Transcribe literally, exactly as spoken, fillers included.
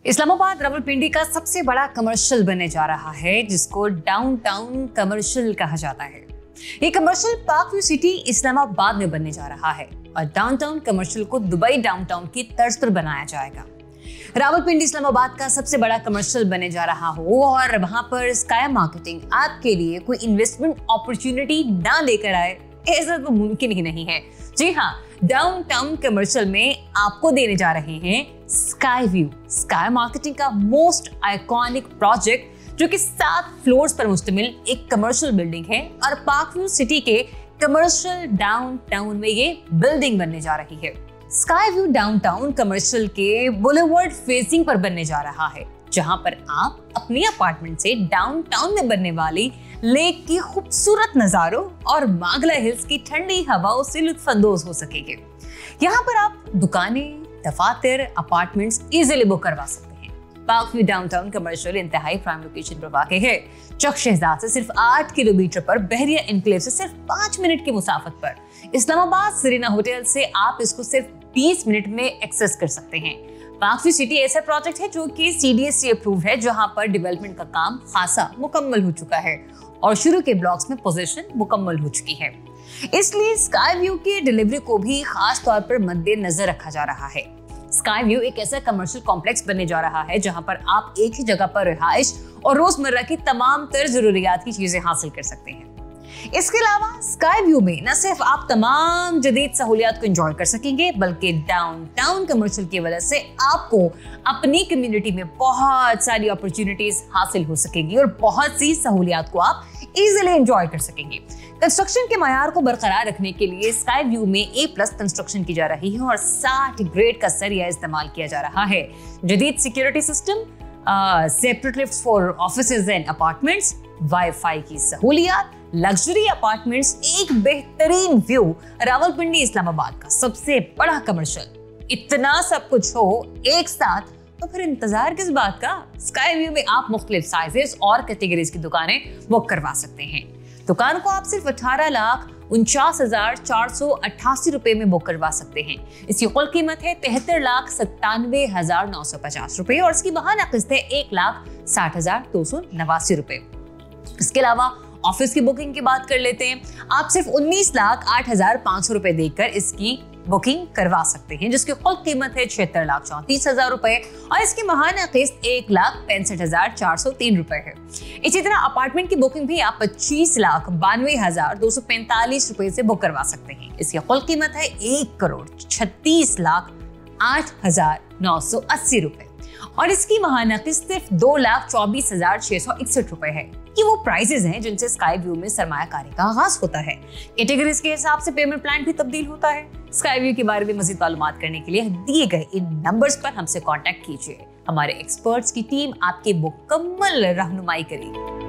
इस्लामाबाद रावलपिंडी का सबसे बड़ा कमर्शियल बनने जा रहा है, जिसको डाउनटाउन कमर्शियल कहा जाता है। ये commercial park view city Islamabad में बनने जा रहा है और डाउनटाउन कमर्शियल को दुबई डाउनटाउन की तर्ज पर बनाया जाएगा। रावलपिंडी इस्लामाबाद का सबसे बड़ा कमर्शियल बनने जा रहा हो और वहां पर स्काई मार्केटिंग आपके लिए कोई इन्वेस्टमेंट अपॉर्चुनिटी ना लेकर आए, ऐसा तो मुमकिन ही नहीं है। जी हाँ, डाउनटाउन कमर्शियल में आपको देने जा रहे हैं स्काई व्यू, स्काई मार्केटिंग का मोस्ट आइकॉनिक प्रोजेक्ट, जो कि सात फ्लोर्स पर मुश्तमिल एक कमर्शियल बिल्डिंग है और पार्क व्यू सिटी के कमर्शियल डाउनटाउन में ये बिल्डिंग बनने जा रही है। स्काई व्यू डाउनटाउन कमर्शियल के बुलेवर्ड फेसिंग पर बनने जा रहा है, जहां पर आप अपने अपार्टमेंट से डाउनटाउन में बनने वाली लेक की खूबसूरत नजारों और मागला हिल्स की ठंडी हवाओं से लुत्फानंदोज हो सकेंगे। यहाँ पर आप दुकानें, दफातर, अपार्टमेंट्स इजीली बुक करवा सकते हैं। पार्क व्यू डाउनटाउन कमर्शियल इंतहाई प्राइम लोकेशन पर वाक़ है। चक शहजाद से सिर्फ आठ किलोमीटर पर, बहरिया एनक्लेव से सिर्फ पांच मिनट की मुसाफत पर, इस्लामाबाद सरीना होटल से आप इसको सिर्फ बीस मिनट में एक्सेस कर सकते हैं। पार्क व्यू सिटी ऐसा प्रोजेक्ट है जो कि C D S C approve है, जहां पर डेवलपमेंट का काम खासा मुकम्मल हो चुका है और शुरू के ब्लॉक्स में पोजीशन मुकम्मल हो चुकी है। इसलिए स्काई व्यू की डिलीवरी को भी खास तौर पर मद्देनजर रखा जा रहा है। स्काई व्यू एक ऐसा कमर्शियल कॉम्प्लेक्स बनने जा रहा है जहां पर आप एक ही जगह पर रिहाइश और रोजमर्रा की तमाम तर जरूरियात की चीजें हासिल कर सकते हैं। इसके अलावा स्काई व्यू में न सिर्फ आप तमाम जदीद सहूलियात को एंजॉय कर सकेंगे, बल्कि डाउनटाउन कमर्शियल की वजह से आपको अपनी कम्युनिटी में बहुत सारी अपॉर्चुनिटीज हासिल हो सकेंगी और बहुत सी सहूलियात को आप इजीली एंजॉय कर सकेंगे। कंस्ट्रक्शन के मयार को बरकरार रखने के लिए स्काई व्यू में ए प्लस कंस्ट्रक्शन की जा रही है और साठ ग्रेड का सरिया इस्तेमाल किया जा रहा है। जदीद security system, separate lifts for offices and apartments, WiFi की सहूलियात, लग्जरी अपार्टमेंट्स, एक बेहतरीन व्यू। रावलपिंडी इस्लामाबाद का सबसे बड़ा कमर्शियल, इतना सब कुछ हो एक साथ, तो फिर इंतजार किस बात का। स्काई व्यू में आप मुख्तलिफ साइजेस और कैटेगरीज की दुकानें बुक करवा सकते हैं। दुकान को आप सिर्फ अठारह लाख उनचास हजार चार सौ अट्ठासी रुपए में बुक करवा सकते हैं। इसकी कुल कीमत है तिहत्तर लाख सत्तानवे हजार नौ सौ पचास रुपए और इसकी माहाना किस्त है एक लाख साठ हजार दो सौ नवासी रुपए। इसके अलावा ऑफिस की बुकिंग की बात कर लेते हैं। आप सिर्फ उन्नीस लाख आठ हजार पांच सौ रुपए देकर इसकी बुकिंग करवा सकते हैं, जिसकी कुल कीमत है छिहत्तर लाख चौंतीस हजार रुपए और इसकी माहाना किस्त एक लाख पैंसठ हजार चार सौ तीन रुपए है। इसी तरह अपार्टमेंट की बुकिंग भी आप पच्चीस लाख बानवे हजार दो सौ पैंतालीस रुपए से बुक करवा सकते हैं। इसकी कुल कीमत है एक करोड़ छत्तीस लाख आठ हजार नौ सौ अस्सी रुपए और इसकी माहाना किस्त सिर्फ दो लाख चौबीस हजार छह सौ इकसठ रुपए है। ये वो प्राइसेस हैं जिनसे स्काई व्यू में सरमायाकारी का आगाज होता है। कैटेगरीज के हिसाब से पेमेंट प्लान भी तब्दील होता है। स्काई व्यू के बारे में मजीद मालूमात करने के लिए दिए गए इन नंबर्स पर हमसे कांटेक्ट कीजिए। हमारे एक्सपर्ट्स की टीम आपकी मुकम्मल रहनुमाई करेगी।